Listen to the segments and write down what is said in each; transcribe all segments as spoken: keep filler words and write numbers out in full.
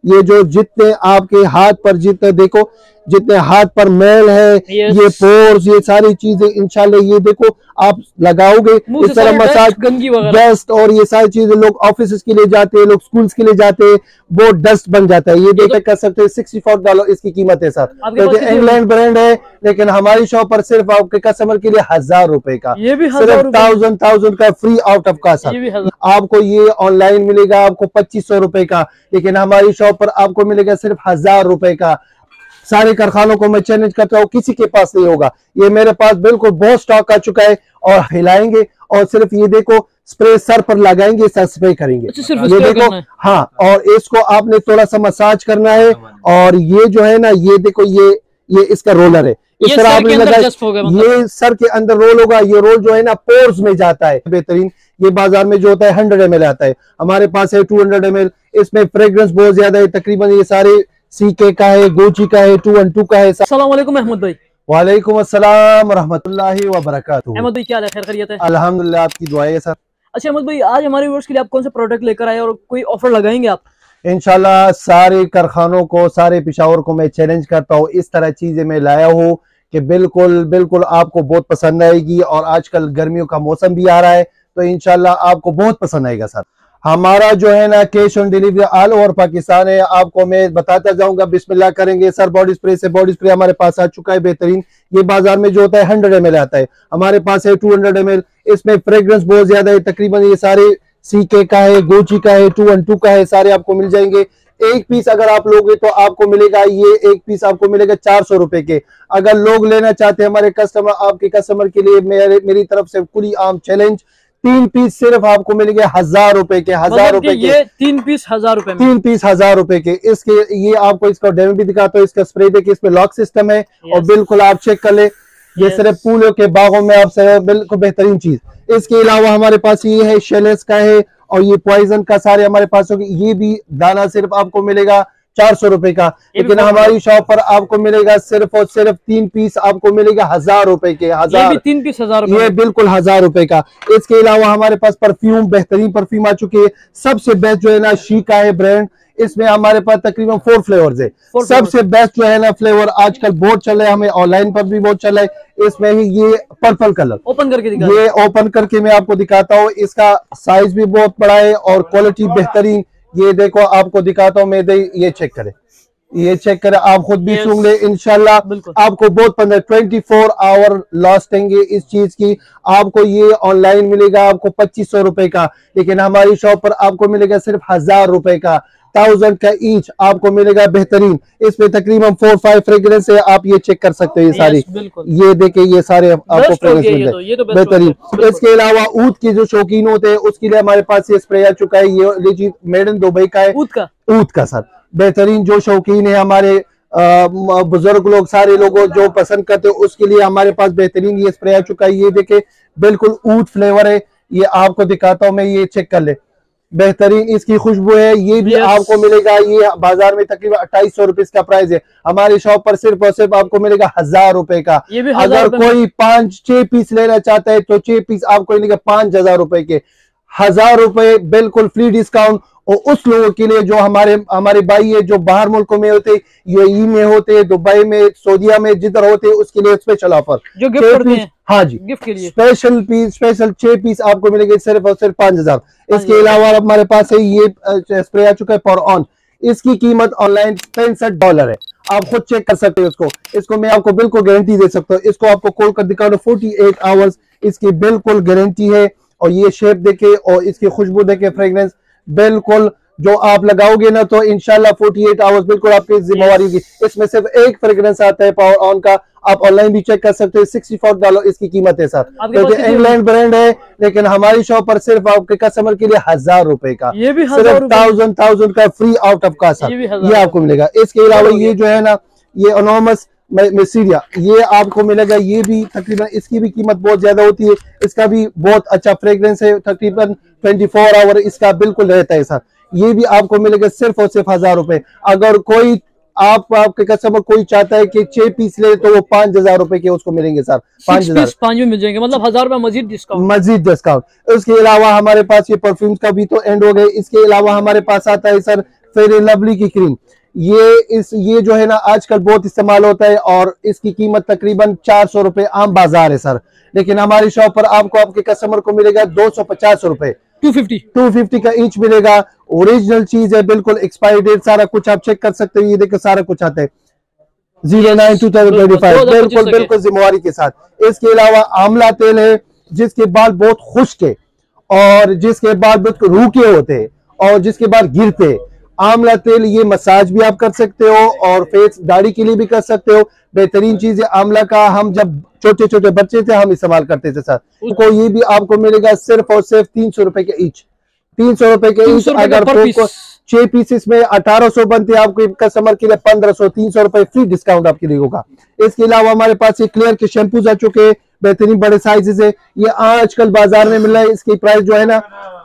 ये जो जितने आपके हाथ पर जितने देखो जितने हाथ पर मैल है, ये पोर्स, ये सारी चीजें इंशाल्लाह ये देखो आप लगाओगे इस तरह मसाज, डस्ट और ये सारी चीजें लोग ऑफिस के लिए जाते हैं, लोग स्कूल्स के लिए जाते हैं, वो डस्ट बन जाता है। ये देखा कर सकते हैं सिक्सटी फोर डॉलर इसकी कीमत है सर, क्योंकि इंग्लैंड ब्रांड है, लेकिन हमारी शॉप पर सिर्फ आपके कस्टमर के लिए हजार रुपए का, ये भी सिर्फ थाउजेंड थाउजेंड का फ्री आउट ऑफ कास्ट। आपको ये ऑनलाइन मिलेगा आपको पच्चीस सौ रुपए का, लेकिन हमारी शॉप पर आपको मिलेगा सिर्फ हजार रुपए का। सारे कारखानों को मैं चैलेंज करता हूँ, किसी के पास नहीं होगा। ये मेरे पास बिल्कुल बहुत स्टॉक आ चुका है, और हिलाएंगे और सिर्फ ये देखो स्प्रे सर पर लगाएंगे, सर स्प्रे करेंगे। अच्छा, ये देखो हाँ, और इसको आपने थोड़ा सा मसाज करना है, और ये जो है ना ये देखो ये ये इसका रोलर है, इस तरह आपने लगाया, ये सर के अंदर रोल होगा। ये रोल जो है ना पोर्स में जाता है बेहतरीन। ये बाजार में जो होता है हंड्रेड एम एल आता है, हमारे पास है टू हंड्रेड एम एल। इसमें फ्रेग्रेंस बहुत ज्यादा है, तकरीबन ये सारे सीके का है, गोची का है, टू वन टू का है। अस्सलाम वालेकुम अहमद भाई। वालेकुम अस्सलाम रहमतुल्लाहि व बरकातुहू। अहमद भाई क्या हाल है, खैर खैरियत है? अल्हम्दुलिल्लाह, आपकी दुआएं सर। अच्छा अहमद भाई, आज हमारे व्यूअर्स के लिए आप कौन सा प्रोडक्ट लेकर आए और कोई ऑफर लगाएंगे आप? इंशाल्लाह सारे कारखानों को, सारे पिशावर को मैं चैलेंज करता हूँ, इस तरह चीजें मैं लाया हूँ कि बिल्कुल बिल्कुल आपको बहुत पसंद आएगी। और आजकल गर्मियों का मौसम भी आ रहा है, तो इंशाल्लाह आपको बहुत पसंद आएगा सर। हमारा जो है ना cash on delivery all over Pakistan है। आपको मैं बताता जाऊंगा, बिस्मिल्लाह करेंगे सर। बॉडी स्प्रे से बॉडी स्प्रे हमारे पास आ चुका है बेहतरीन। ये बाजार में जो होता है हंड्रेड एम एल आता है, हमारे पास है टू हंड्रेड एम एल। इसमें फ्रेग्रेंस बहुत ज्यादा है, तकरीबन ये सारे सीके का है, गोची का है, टू वन टू का है, सारे आपको मिल जाएंगे। एक पीस अगर आप लोगे तो आपको मिलेगा, ये एक पीस आपको मिलेगा चार सौ रुपए के। अगर लोग लेना चाहते हैं हमारे कस्टमर, आपके कस्टमर के लिए मेरे मेरी तरफ से खुली आम चैलेंज, तीन पीस सिर्फ आपको मिलेंगे हजार रुपए के। हजार रुपए के ये तीन पीस हजार रुपए में, तीन पीस हजार रुपए के। इसके ये आपको इसका डेमो भी दिखाता हूँ। इसका स्प्रे देखिए, इसमें लॉक सिस्टम है, और बिल्कुल आप चेक कर ले, ये सिर्फ फूलों के बागों में आप बिल्कुल बेहतरीन चीज। इसके अलावा हमारे पास ये है शेलेस का है, और ये पॉइजन का सारे हमारे पास होगी। ये भी दाना सिर्फ आपको मिलेगा चार सौ रुपए का, लेकिन हमारी शॉप पर आपको मिलेगा सिर्फ और सिर्फ तीन पीस आपको मिलेगा हजार रुपए के। हजार, ये भी तीन पीस हजार, ये बिल्कुल हजार रुपए का। इसके अलावा हमारे पास परफ्यूम, बेहतरीन परफ्यूम आ चुके हैं। सबसे बेस्ट जो है ना शीका है ब्रांड, इसमें हमारे पास तकरीबन फोर फ्लेवर्स है। सबसे बेस्ट जो है ना फ्लेवर आजकल बहुत चल रहा है, हमें ऑनलाइन पर भी बहुत चल रहा है। इसमें ही ये पर्पल कलर ओपन करके दिखा, ये ओपन करके मैं आपको दिखाता हूँ। इसका साइज भी बहुत बड़ा है और क्वालिटी बेहतरीन। ये देखो आपको दिखाता हूँ मैं, ये चेक करें, ये चेक करें, आप खुद भी सुन ले। इंशाल्लाह आपको बहुत पंद्रह ट्वेंटी फोर आवर लास्टिंग है इस चीज की। आपको ये ऑनलाइन मिलेगा आपको पच्चीस सौ रुपए का, लेकिन हमारी शॉप पर आपको मिलेगा सिर्फ हजार रुपए का। थाउजेंड का ईच आपको मिलेगा बेहतरीन। इसमें तकरीबन फोर फाइव फ्रेग्रेंस है, आप ये चेक कर सकते हो। ये सारी ये देखे, ये सारे आपको फ्रेग्रेंस मिलते हैं बेहतरीन। इसके अलावा ऊद के जो शौकीन होते हैं उसके लिए हमारे पास ये स्प्रे आ चुका है। ये लीजिए, मेड इन दुबई का है, ऊद का ऊद का सर बेहतरीन। जो शौकीन है हमारे बुजुर्ग लोग, सारे लोग जो पसंद करते हैं उसके लिए हमारे पास बेहतरीन ये स्प्रे आ चुका है। ये देखे बिल्कुल ऊद फ्लेवर है, ये आपको दिखाता हूँ मैं, ये चेक कर ले, बेहतरीन इसकी खुशबू है। ये भी आपको मिलेगा, ये बाजार में तकरीबन अट्ठाईस सौ रुपए इसका प्राइस है, हमारी शॉप पर सिर्फ और सिर्फ आपको मिलेगा हजार रुपए का। अगर कोई पांच छह पीस लेना चाहता है तो छह पीस आपको मिलेगा पांच हजार रुपए के। हजार रुपए बिल्कुल फ्री डिस्काउंट। और उस लोगों के लिए जो हमारे हमारे भाई है जो बाहर मुल्कों में होते, यूएई में होते, दुबई में, सऊदीया में, जिधर होते, उसके लिए स्पेशल ऑफर जो गिफ्ट करते हैं। हाँ जी, गिफ्ट के लिए स्पेशल पीस, स्पेशल छह पीस आपको मिलेंगे सिर्फ और सिर्फ पांच हजार। इसके अलावा हमारे पास है ये स्प्रे आ चुका है फॉर ऑन। इसकी कीमत ऑनलाइन पैंसठ डॉलर है, आप खुद चेक कर सकते हो इसको। इसको मैं आपको बिल्कुल गारंटी दे सकता हूँ। इसको आपको खोल कर दिखा दो, फोर्टी एट आवर्स इसकी बिल्कुल गारंटी है। और ये शेप देखे और इसकी खुशबू देखे, फ्रेग्रेंस बिल्कुल जो आप लगाओगे ना तो इंशाल्लाह अड़तालीस आवर्स बिल्कुल आपकी जिम्मेवारी होगी। इसमें सिर्फ एक फ्रेग्रेंस आता है पावर ऑन का, आप ऑनलाइन भी चेक कर सकते हैं। सिक्सटी फोर डॉलर इसकी कीमत है सर, क्योंकि इंग्लैंड ब्रांड है, लेकिन हमारी शॉप पर सिर्फ आपके कस्टमर के लिए हजार रुपए का, ये भी सिर्फ थाउजेंड थाउजेंड का फ्री आउट ऑफ कास्ट ये, ये आपको मिलेगा। इसके अलावा ये जो है ना ये अनोमस मिसीरिया, ये आपको मिलेगा। ये भी तकरीबन इसकी भी कीमत बहुत ज्यादा होती है, इसका भी बहुत अच्छा फ्रेग्रेंस है, तकरीबन ट्वेंटी फोर आवर इसका बिल्कुल रहता है सर। ये भी आपको मिलेगा सिर्फ और सिर्फ हजार रुपए। अगर कोई आप आपके कस्टमर कोई चाहता है कि छह पीस ले तो वो पांच हजार रुपए के उसको मिलेंगे सर, पांच हजार पांच में मिल जाएंगे, मतलब हजार रुपए मजीद डिस्काउंट मजीद डिस्काउंट। इसके अलावा हमारे पास ये परफ्यूम्स का भी तो एंड हो गए। इसके अलावा हमारे पास आता है सर फेयर एंड लवली की क्रीम, ये इस ये जो है ना आजकल बहुत इस्तेमाल होता है और इसकी कीमत तकरीबन चार सौ रुपए आम बाजार है सर, लेकिन हमारी शॉप पर आपको आपके कस्टमर को मिलेगा दो सौ पचास रुपए, टू फिफ्टी टू फिफ्टी का इंच मिलेगा। ओरिजिनल चीज है, बिल्कुल एक्सपायरी डेट सारा कुछ आप चेक कर सकते हो। ये देखो सारा कुछ आता है zero nine two thousand twenty five, बिल्कुल बिल्कुल जिम्मेवारी के साथ। इसके अलावा आंवला तेल है जिसके बाल बहुत खुश्क है और जिसके बाल बिल्कुल रूखे होते हैं और जिसके बाल गिरते। आंवला तेल ये मसाज भी आप कर सकते हो और फेस दाढ़ी के लिए भी कर सकते हो। बेहतरीन चीज है आंवला का, हम जब छोटे छोटे बच्चे थे हम इस्तेमाल करते थे सर। को ये भी आपको मिलेगा सिर्फ और सिर्फ तीन सौ रुपए के ईच, तीन सौ रुपए के ईच। अगर छह पीसेस में अठारह सौ बनते हैं आपको कस्टमर के लिए पंद्रह सौ, तीन सौ रुपए फ्री डिस्काउंट आपके लिए होगा। इसके अलावा हमारे पास ये क्लियर के शैम्पूज आ चुके हैं, बेहतरीन बड़े साइजेस है। ये आजकल बाजार में मिल रहा है, इसकी प्राइस जो है ना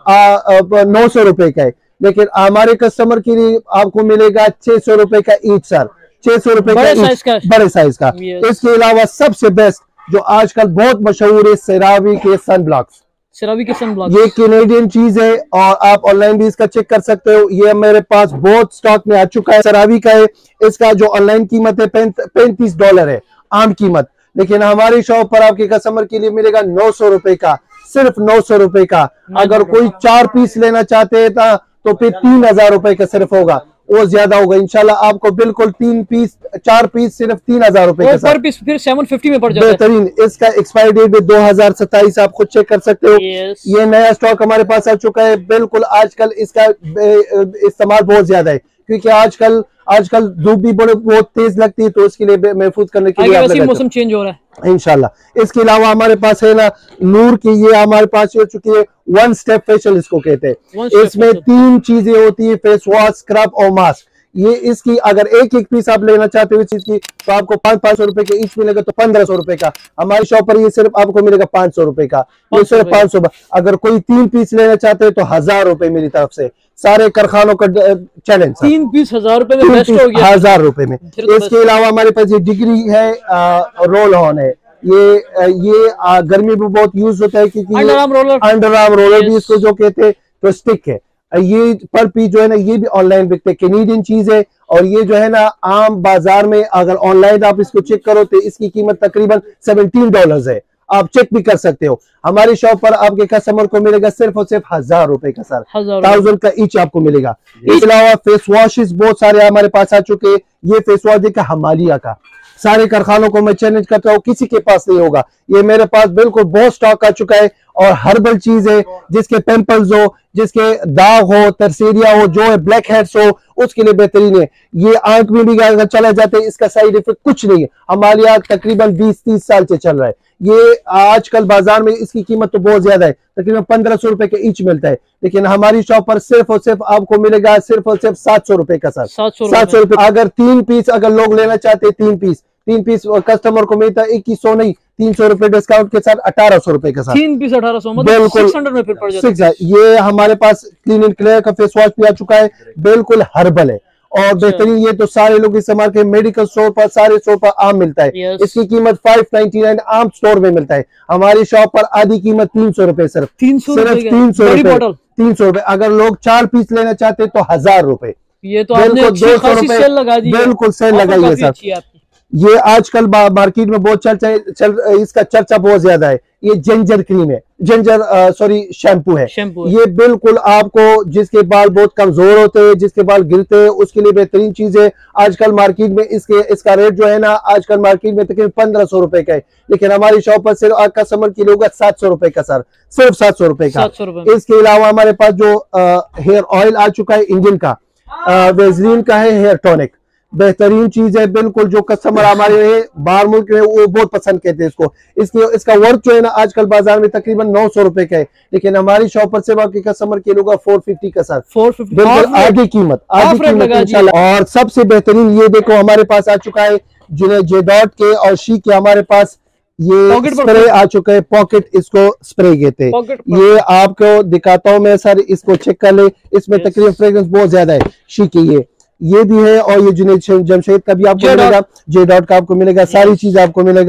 नौ सौ रुपए का है, लेकिन हमारे कस्टमर के लिए आपको मिलेगा छह सौ रुपए का ईच सर, छह सौ रुपए का ईच, बड़े साइज का। इसके अलावा सबसे बेस्ट जो आजकल बहुत मशहूर है सेरावी के सन ब्लॉक्स, सेरावी के सन ब्लॉक्स, ये कैनेडियन चीज है और आप ऑनलाइन भी इसका चेक कर सकते हो। ये मेरे पास बहुत स्टॉक में आ चुका है, सेरावी का है। इसका जो ऑनलाइन कीमत है पैंतीस डॉलर है आम कीमत, लेकिन हमारी शॉप पर आपके कस्टमर के लिए मिलेगा नौ सौ रुपए का, सिर्फ नौ सौ रुपए का। अगर कोई चार पीस लेना चाहते हैं तो फिर तीन हजार रुपए का सिर्फ होगा, वो ज्यादा होगा इंशाल्लाह। आपको बिल्कुल तीन पीस चार पीस सिर्फ तीन हजार रुपए का पर पीस फिर सेवन फिफ्टी में पड़ जाता है। बेहतरीन। इसका एक्सपायरी डेट भी दो हजार सत्ताईस, आप खुद चेक कर सकते हो। yes. ये नया स्टॉक हमारे पास आ चुका है। बिल्कुल आजकल इसका इस्तेमाल बहुत ज्यादा है क्योंकि आजकल आजकल धूप भी बड़े बहुत तेज लगती है, तो उसके लिए महफूज करने के लिए मौसम चेंज हो रहा है इंशाल्लाह। इसके अलावा हमारे पास है ना नूर की, ये हमारे पास हो चुकी है वन स्टेप फेशियल इसको कहते हैं। इसमें तीन चीजें होती है, फेस वॉश, स्क्रब और मास्क। ये इसकी अगर एक एक पीस आप लेना चाहते हो इस चीज की तो आपको पांच पांच सौ रुपए के ईच मिलेगा, तो पंद्रह सौ रुपए का। हमारी शॉप पर ये सिर्फ आपको मिलेगा पांच सौ रुपए का, ये सिर्फ पांच सौ। अगर कोई तीन पीस लेना चाहते हैं तो हजार रुपए मेरी तरफ से, सारे कारखानों का चैलेंज। तीन पीस हजार रुपए में बेस्ट हो गया, हजार रुपए में। इसके अलावा हमारे पास ये डिग्री है, रोल ऑन है। ये ये आ, गर्मी में बहुत यूज होता है क्योंकि under arm roller, under arm roller भी इसको जो कहते हैं, तो स्टिक है। ये पर पीस जो है ना ये भी ऑनलाइन बिकते हैं, कैनेडियन चीज है। और ये जो है ना आम बाजार में अगर ऑनलाइन आप इसको चेक करो तो इसकी कीमत तकरीबन सत्रह डॉलर्स है, आप चेक भी कर सकते हो। हमारी शॉप पर आपके कस्टमर को मिलेगा सिर्फ और सिर्फ हजार रुपए का सर, थाउजेंड का ईच आपको मिलेगा। इसके अलावा फेस वॉशेस बहुत सारे हमारे पास आ चुके हैं। ये फेस वॉश देखा हिमालय का, सारे कारखानों को मैं चैलेंज करता हूँ, किसी के पास नहीं होगा। ये मेरे पास बिल्कुल बहुत स्टॉक आ चुका है और हर्बल चीज है, जिसके पिंपल्स हो, जिसके दाग हो, तरसेरिया हो, जो है ब्लैक हेड्स हो, उसके लिए बेहतरीन है। ये आंख में भी अगर चला जाते हैं इसका साइड इफेक्ट कुछ नहीं है। हमारे यहाँ तकरीबन बीस तीस साल से चल रहा है। ये आजकल बाजार में इसकी कीमत तो बहुत ज्यादा है, तकरीबन पंद्रह सौ रुपए के ईच मिलता है, लेकिन हमारी शॉप पर सिर्फ और सिर्फ आपको मिलेगा सिर्फ और सिर्फ सात सौ रुपए का सर, सात सौ रुपए। अगर तीन पीस अगर लोग लेना चाहते हैं, तीन पीस तीन पीस कस्टमर को मिलता है इक्कीस सौ नहीं, तीन सौ रुपए डिस्काउंट के साथ अठारह सौ रुपए के साथ, तीन पीस अठारह सौ, मतलब छह सौ में फिर पड़ जाता है। ये हमारे पास क्लीन एंड क्लियर का फेस वॉश भी आ चुका है, बिल्कुल हर्बल है और बेहतरीन। ये तो सारे लोग इस्तेमाल के मेडिकल स्टोर पर, सारे स्टोर पर आम मिलता है। yes. इसकी कीमत फाइव नाइनटी नाइन आम स्टोर में मिलता है। हमारी शॉप पर आधी कीमत तीन सौ रुपए, सिर्फ तीन सौ सिर्फ तीन सौ रुपए, तीन सौ रुपए। अगर लोग चार पीस लेना चाहते हैं तो हजार रुपए। ये तो आपने अच्छी खासी सेल लगा दी है, बिल्कुल सेल लगाई है सर। ये आजकल मार्केट में बहुत चर्चा है, चल, इसका चर्चा बहुत ज्यादा है। ये जिंजर क्रीम है, जिंजर सॉरी शैम्पू है। शैम्पू ये बिल्कुल आपको जिसके बाल बहुत कमजोर होते हैं, जिसके बाल गिरते हैं, उसके लिए बेहतरीन चीज है। आजकल मार्केट में इसके इसका रेट जो है ना आजकल मार्केट में तकरीबन पंद्रह सौ रुपए का है, लेकिन हमारी शॉप पर सिर्फ कस्टमर के लिए होगा सात सौ रुपए का सर, सिर्फ सात सौ रुपए का। इसके अलावा हमारे पास जो हेयर ऑयल आ चुका है इंडियन का, वेजलीन का है हेयर टॉनिक, बेहतरीन चीज है। बिल्कुल जो कस्टमर हमारे बाहर मुल्क में वो बहुत पसंद करते हैं इसको। इसकी इसका वर्क जो है ना आजकल बाजार में तकरीबन नौ सौ रुपए का है, लेकिन हमारी शॉप पर सिर्फ आपके कस्टमर के लोग फोर फिफ्टी का सर, फोर फिफ्टी बिल्कुल आधी कीमत, आधी कीमत इंशाल्लाह। और सबसे बेहतरीन ये देखो हमारे पास आ चुका है जिन्हें जे डॉट के और शी के हमारे पास ये स्प्रे आ चुका है, पॉकेट इसको स्प्रे कहते हैं। ये आपको दिखाता हूँ मैं सर, इसको चेक कर ले। इसमें तकरीबन फ्रेग्रेंस बहुत ज्यादा है शी की, ये ये भी है। और ये जुनैद जमशेद का भी आपको मिलेगा, जे डॉट का आपको मिलेगा, सारी चीज आपको मिलेगा।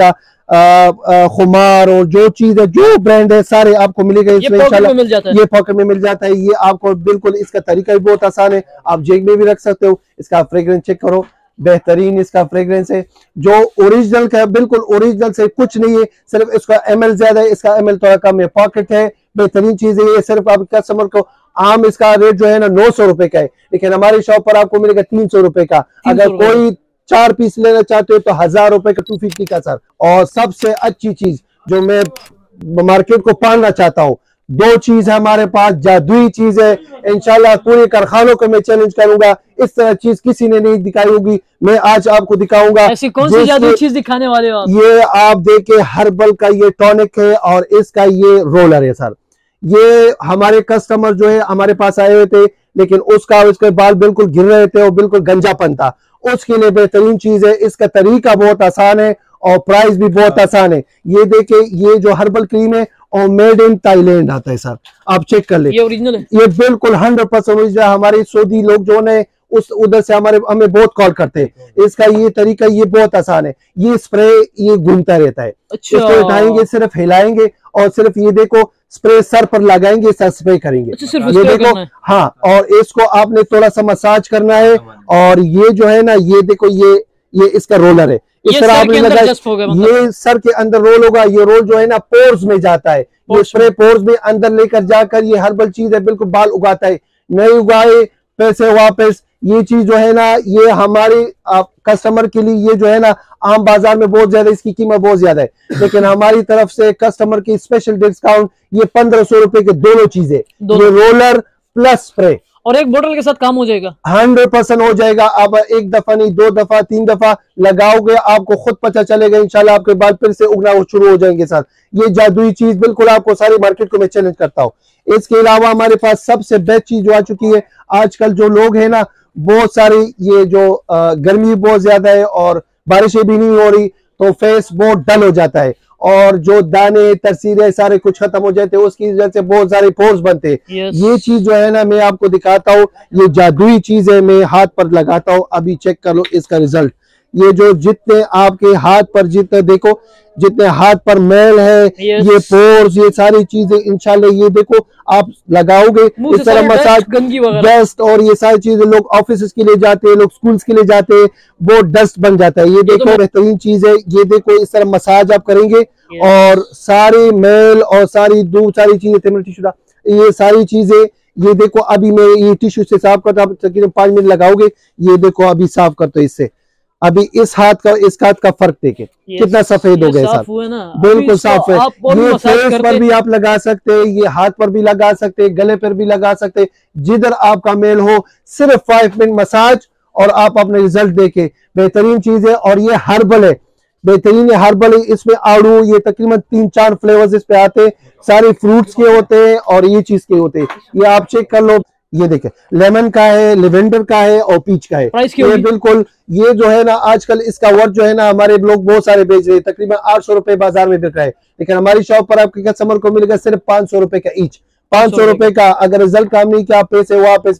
खुमार और जो चीज है, जो ब्रांड है, सारे आपको मिलेगा इसमें इंशाल्लाह। मिल जाता है, ये पॉकेट में मिल जाता है। ये आपको बिल्कुल, इसका तरीका भी बहुत आसान है, आप जेब में भी रख सकते हो। इसका फ्रेग्रेंस चेक करो, बेहतरीन इसका फ्रेग्रेंस है, जो ओरिजिनल का है, बिल्कुल ओरिजिनल से कुछ नहीं है, सिर्फ इसका एमएल ज्यादा है, इसका एमएल थोड़ा कम है। पॉकेट है, बेहतरीन चीज है। ये सिर्फ आप कस्टमर को, आम इसका रेट जो है ना नौ सौ रुपए का है, लेकिन हमारी शॉप पर आपको मिलेगा तीन सौ रुपए का। अगर कोई चार पीस लेना चाहते हो तो हजार रुपए का, टू फिफ्टी का सर। और सबसे अच्छी चीज जो मैं मार्केट को पालना चाहता हूँ, दो चीज है हमारे पास, जादुई चीज है। इंशाल्लाह पूरे कारखानों को मैं चैलेंज करूंगा, इस तरह चीज किसी ने नहीं दिखाई होगी, मैं आज आपको दिखाऊंगा। ऐसी कौन सी जादुई चीज दिखाने वाले हो आप? ये आप देखे, हर्बल का ये टॉनिक है और इसका ये रोलर है सर। ये हमारे कस्टमर जो है हमारे पास आए हुए थे, लेकिन उसका उसके बाल बिल्कुल गिर रहे थे और बिल्कुल गंजापन था, उसके लिए बेहतरीन चीज है। इसका तरीका बहुत आसान है और प्राइस भी बहुत आसान है। ये देखे, ये जो हर्बल क्रीम है और मेड इन थाईलैंड आता है सर, आप चेक कर ले। ये ओरिजिनल है, ये बिल्कुल हंड्रेड परसेंट ओरिजिनल। हमारे सऊदी लोग जो है उस उधर से हमारे हमें बहुत कॉल करते हैं। इसका ये तरीका ये बहुत आसान है। ये स्प्रे ये घूमता रहता है, अच्छा। इसको उठाएंगे, सिर्फ हिलाएंगे और सिर्फ ये देखो स्प्रे सर पर लगाएंगे, सर स्प्रे करेंगे। अच्छा, ये देखो, हाँ, और इसको आपने थोड़ा सा मसाज करना है। और ये जो है ना, ये देखो, ये ये इसका रोलर है, इस तरह आपने लगाया, ये सर के अंदर रोल होगा। ये रोल जो है ना पोर्स में जाता है, ये स्प्रे पोर्स में अंदर लेकर जाकर, ये हर्बल चीज है, बिल्कुल बाल उगाता है। नहीं उगाए पैसे वापस। ये चीज जो है ना, ये हमारी कस्टमर के लिए, ये जो है ना आम बाजार में बहुत ज्यादा इसकी कीमत बहुत ज्यादा है, लेकिन हमारी तरफ से कस्टमर की स्पेशल डिस्काउंट, ये पंद्रह सौ रुपए के दोनों चीजें, ये रोलर प्लस स्प्रे, और एक बोतल के साथ काम हो जाएगा, हंड्रेड परसेंट हो जाएगा। आप एक दफा नहीं, दो दफा, तीन दफा लगाओगे, आपको खुद पता चलेगा इंशाल्लाह, आपके बाल फिर से उगना शुरू हो जाएंगे सर। ये जादुई चीज बिल्कुल आपको सारी मार्केट को मैं चैलेंज करता हूँ। इसके अलावा हमारे पास सबसे बेस्ट चीज जो आ चुकी है, आजकल जो लोग हैं ना, बहुत सारी, ये जो आ, गर्मी बहुत ज्यादा है और बारिशें भी नहीं हो रही, तो फेस बहुत डल हो जाता है और जो दाने तरसीरे सारे कुछ खत्म हो जाते हैं, उसकी वजह से बहुत सारे पोर्स बनते हैं। yes. ये चीज जो है ना, मैं आपको दिखाता हूँ, ये जादुई चीज है, मैं हाथ पर लगाता हूँ, अभी चेक कर लो इसका रिजल्ट। ये जो जितने आपके हाथ पर, जितने देखो, जितने हाथ पर मैल है, yes. ये पोर्स, ये सारी चीजें इंशाल्लाह, ये देखो आप लगाओगे इस तरह मसाज, डस्ट और ये सारी चीजें, लोग ऑफिस के लिए जाते हैं, लोग स्कूल्स के लिए जाते हैं, वो डस्ट बन जाता है। ये देखो बेहतरीन चीज है। ये देखो इस तरह मसाज आप करेंगे yes. और सारी मैल और सारी दूध, सारी चीजें, ये सारी चीजें, ये देखो अभी मैं ये टिश्यू से साफ करता हूँ, तकरीबन पांच मिनट लगाओगे, ये देखो अभी साफ करते इससे। अभी इस हाथ का इस हाथ का फर्क देखे कितना सफेद हो गया सर, बिल्कुल साफ है। ये फेस पर भी आप लगा सकते हैं, ये हाथ पर भी लगा सकते हैं, गले पर भी लगा सकते हैं, जिधर आपका मेल हो, सिर्फ फाइव मिनट मसाज और आप अपने रिजल्ट देखे। बेहतरीन चीज है और ये हर्बल है, बेहतरीन है, हर्बल है। इसमें आड़ू, ये तकरीबन तीन चार फ्लेवर्स इस पे आते हैं, सारे फ्रूट्स के होते हैं और ये चीज के होते हैं। ये आप चेक कर लो, ये देखें, लेमन का है, लेवेंडर का है और पीच का है। ये बिल्कुल, ये जो है ना आजकल इसका वर्ड जो है ना, हमारे लोग बहुत सारे बेच रहे हैं, तकरीबन आठ सौ रुपए बाजार में बिक रहा है, लेकिन हमारी शॉप पर आपके कस्टमर को मिलेगा सिर्फ पांच सौ रुपए का ईच, पांच सौ रुपए का। अगर रिजल्ट काम नहीं किया, पैसे वापस,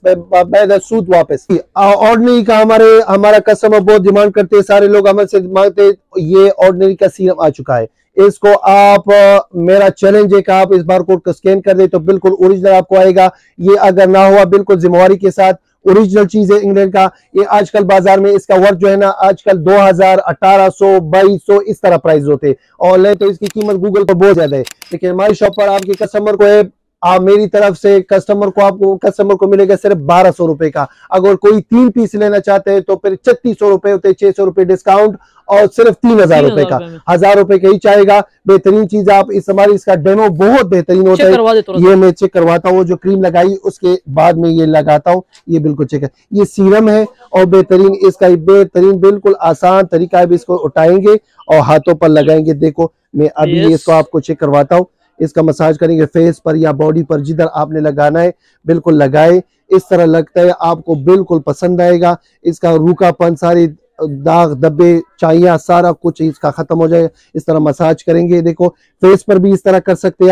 सूद वापस। ऑर्डिनरी का हमारे हमारा कस्टमर बहुत डिमांड करते हैं, सारे लोग हमसे मांगते, ये ऑर्डिनरी का सीरम आ चुका है। इसको आप, मेरा चैलेंज है कि आप इस बार कोड को स्कैन कर दे तो बिल्कुल ओरिजिनल आपको आएगा। ये अगर ना हुआ, बिल्कुल जिम्मेवारी के साथ ओरिजिनल चीज है इंग्लैंड का। ये आजकल बाजार में इसका वर्थ जो है ना, आजकल दो हजार, अठारह सौ, बाईस सौ इस तरह प्राइस होते हैं। ऑनलाइन तो इसकी कीमत गूगल पर बहुत ज्यादा है, लेकिन हमारी शॉप पर आपके कस्टमर को है, आप मेरी तरफ से कस्टमर को, आपको कस्टमर को मिलेगा सिर्फ बारह सौ रुपए का। अगर कोई तीन पीस लेना चाहते हैं तो फिर छत्तीस सौ रुपए होते, छह सौ रुपए डिस्काउंट और सिर्फ तीन हजार रुपए का, हजार रुपए का ही चाहेगा। बेहतरीन चीज आप इस हमारी, इसका डेमो बहुत बेहतरीन होता है। ये मैं चेक करवाता हूँ, जो क्रीम लगाई उसके बाद में ये लगाता हूँ, ये बिल्कुल चेक है। ये सीरम है और बेहतरीन, इसका बेहतरीन बिल्कुल आसान तरीका है। इसको उठाएंगे और हाथों पर लगाएंगे। देखो मैं अभी इसको आपको चेक करवाता हूँ। इसका मसाज करेंगे फेस पर या बॉडी पर, जिधर आपने लगाना है बिल्कुल लगाए। इस तरह लगता है आपको बिल्कुल पसंद आएगा। इसका रूखापन, सारी दाग धब्बे चाहिए, सारा कुछ इसका खत्म हो जाए। इस तरह मसाज करेंगे। देखो फेस पर भी इस तरह कर सकते हैं आप,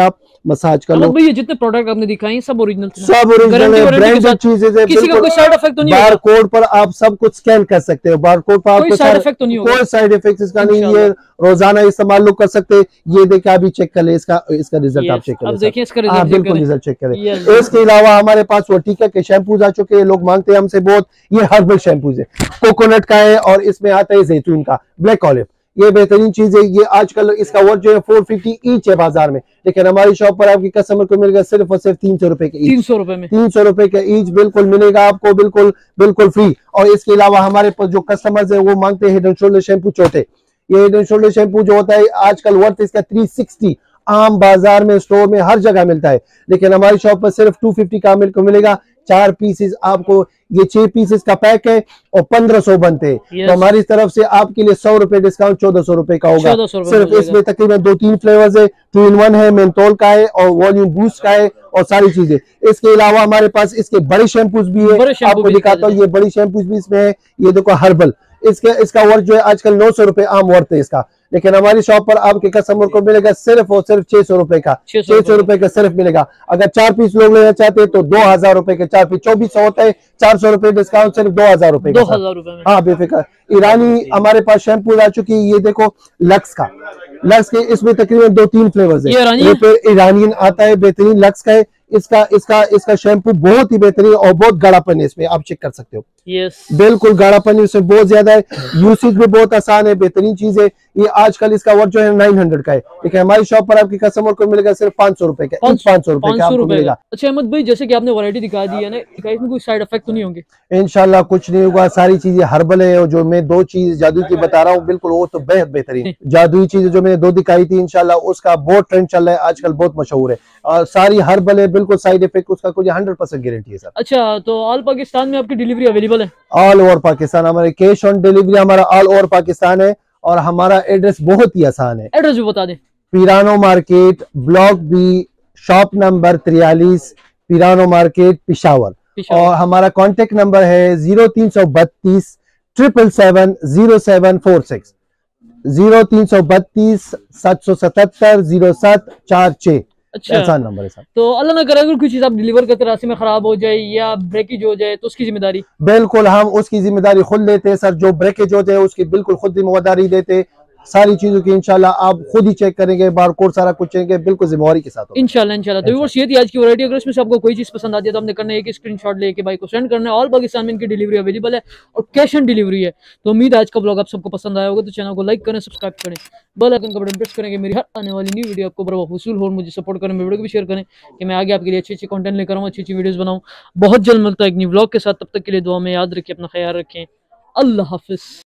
मसाज कर लो। भाई ये जितने प्रोडक्ट आपने दिखाए सब ओरिजिनल सब ओरिजिनल है, ब्रांडेड चीजें हैं, किसी का कोई साइड इफेक्ट तो नहीं बार कोड पर आप सब कुछ स्कैन कर सकते हो, बार कोड पर आपको साइड इफेक्ट तो नहीं होगा, कोई साइड इफेक्ट इसका नहीं, ये रोजाना इस्तेमाल लोग कर सकते हैं। ये देखिए अभी चेक कर ले इसका इसका रिजल्ट आप चेक कर देखिए इसका रिजल्ट, बिल्कुल रिजल्ट चेक करें। इसके अलावा हमारे पास वो टीका के शैम्पूज आ चुके हैं, लोग मांगते हैं हमसे बहुत। ये हर्बल शैम्पूज है, कोकोनट का है और इसमें आता है जैतून का, ब्लैक ऑलिव, ये बेहतरीन चीज है। ये आजकल इसका वर्थ जो है फोर फिफ्टी ईच है बाजार में, लेकिन हमारी शॉप पर आपकी कस्टमर को मिलेगा सिर्फ और सिर्फ तीन सौ रुपए के तीन सौ रुपए में तीन सौ रुपए का ईच बिल्कुल मिलेगा आपको, बिल्कुल बिल्कुल फ्री। और इसके अलावा हमारे पास जो कस्टमर्स है वो मांगते हैं हेड एंड शोल्डर शैम्पू छोटे, ये हेड एंड शोल्डर शैम्पू जो होता है आजकल वर्थ इसका थ्री सिक्सटी, आम बाजार में स्टोर में हर जगह मिलता है, लेकिन हमारी शॉप पर सिर्फ टू फिफ्टी का मिल को मिलेगा। चार पीसेस आपको, ये छह पीसेस का पैक है और पंद्रह सौ बनते हैं, yes. तो हमारी तरफ से आपके लिए सौ रुपए डिस्काउंट चौदह सौ रुपए का होगा सिर्फ। इसमें तकरीबन दो तीन फ्लेवर्स है, टू इन वन है, मेंथोल का है और वॉल्यूम बूस्ट का है और सारी चीजें। इसके अलावा हमारे पास इसके बड़े शैम्पूज भी है, आपको दिखाता हूँ, ये बड़ी शैम्पूज भी इसमें है। ये देखो हर्बल, इसके इसका वर्थ जो है आजकल नौ सौ रुपए आम वर्थ है इसका, लेकिन हमारी शॉप पर आपके कस्टमर को मिलेगा सिर्फ और सिर्फ छह सौ रुपए का, छह सौ रुपए का सिर्फ मिलेगा। अगर चार पीस लोग लेना चाहते हैं तो दो हजार रुपए के चार पीस, चौबीस सौ होता है, चार सौ रुपए डिस्काउंट सिर्फ दो हजार रुपए, दो हजार रुपए में। हाँ बेफिक्र। ईरानी हमारे पास शैम्पू आ चुकी है, ये देखो लक्स का, लक्स के इसमें तकरीबन दो तीन फ्लेवर्स है, ईरानियन आता है, बेहतरीन लक्स का है। इसका इसका इसका शैम्पू बहुत ही बेहतरीन और बहुत गाढ़ापन है इसमें, आप चेक कर सकते हो। यस, बिल्कुल गाढ़ापन इसमें बहुत ज्यादा है, यूसेज भी बहुत आसान है, बेहतरीन चीज है। ये आजकल इसका वर्थ जो है नाइन हंड्रेड का है, लेकिन हमारी शॉप पर आपके कस्टमर को मिलेगा सिर्फ पाँच सौ रुपए का, पाँच सौ रुपए का आपको मिलेगा। अच्छा अहमद भाई, जैसे कि आपने वैरायटी दिखा दी है ना, इसमें कोई साइड इफेक्ट तो नहीं होंगे? इंशाल्लाह कुछ नहीं होगा, सारी चीजें हर्बल है। और जो मैं दो चीज जादू की बता रहा हूँ बिल्कुल वो तो बेहद बेहतरीन जादुई चीजें जो मैंने दो दिखाई थी, इंशाल्लाह उसका बहुत ट्रेंड चल रहा है आजकल, बहुत मशहूर है और सारी हर्बल है, बिल्कुल साइड इफेक्ट उसका कुछ हंड्रेड परसेंट गारंटी है सर। अच्छा, तो ऑल पाकिस्तान में आपकी डिलीवरी अवेलेबल है? ऑल ओवर पाकिस्तान, हमारे कैश ऑन डिलीवरी हमारा ऑल ओवर पाकिस्तान है और हमारा एड्रेस बहुत ही आसान है। एड्रेस भी बता दें। Pirano market, block B, shop number तिरयालीस, पीरानो मार्केट, पिशावर। और हमारा कॉन्टेक्ट नंबर है जीरो तीन सौ बत्तीस triple seven zero seven four six, zero तीन सौ बत्तीस सात सौ सतहत्तर जीरो सात चार छह। अच्छा, ऐसा नंबर है सर। तो अल्लाह ना करे अगर कुछ चीज आप डिलीवर करते रास्ते में खराब हो जाए या ब्रेकेज हो जाए तो उसकी जिम्मेदारी? बिल्कुल हम उसकी जिम्मेदारी खुद लेते हैं सर, जो ब्रेकेज हो जाए उसकी बिल्कुल खुद जिम्मेदारी देते, सारी चीजों की इंशाल्लाह आप खुद ही चेक करेंगे, बारकोड सारा कुछ चेक बिल्कुल जिम्मेवारी के साथ इंशाल्लाह इंशाल्लाह। तो व्यूअर्स ये थी आज की वैरायटी, अगर इसमें से आपको कोई चीज पसंद आती है तो हमने करना है कि स्क्रीनशॉट लेके भाई को सेंड करना है। ऑल पाकिस्तान में इनकी डिलीवरी अवेलेबल है और कैश ऑन डिलीवरी है। तो उम्मीद है आज का ब्लॉग आप सबको पसंद आया होगा, तो चैनल को लाइक करें, सब्सक्राइब करें, बेल आइकन का बटन प्रेस करेंगे मेरी हर आने वाली न्यू वीडियो आपको बराबर वसूल हो, और मुझे सपोर्ट करें, वीडियो को भी शेयर करें कि मैं आगे आपके लिए अच्छी अच्छी कंटेंट लेकर आऊँ, अच्छी अच्छी वीडियोस बनाऊँ। बहुत जल्द मिलता है एक न्यू ब्लॉग के साथ, तब तक के लिए दुआ में याद रखें, अपना ख्याल रखें, अल्लाह हाफिज।